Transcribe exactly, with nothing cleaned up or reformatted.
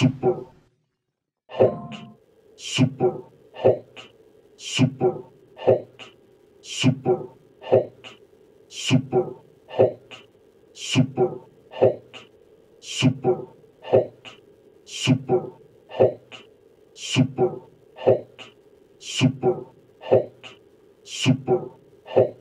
super hot, super hot, super hot, super hot, super hot, super hot, super hot, super hot, super hot, super hot, super hot.